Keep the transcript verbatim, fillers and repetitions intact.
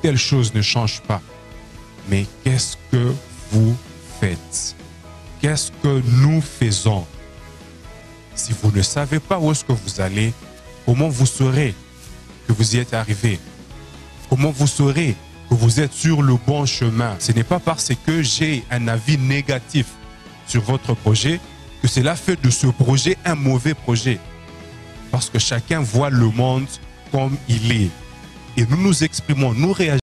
telle chose ne change pas. Mais qu'est-ce que vous faites? Qu'est-ce que nous faisons? Si vous ne savez pas où est-ce que vous allez, comment vous saurez que vous y êtes arrivé? Comment vous saurez que vous êtes sur le bon chemin? Ce n'est pas parce que j'ai un avis négatif sur votre projet que cela fait de ce projet un mauvais projet. Parce que chacun voit le monde comme il est. Et nous nous exprimons, nous réagissons.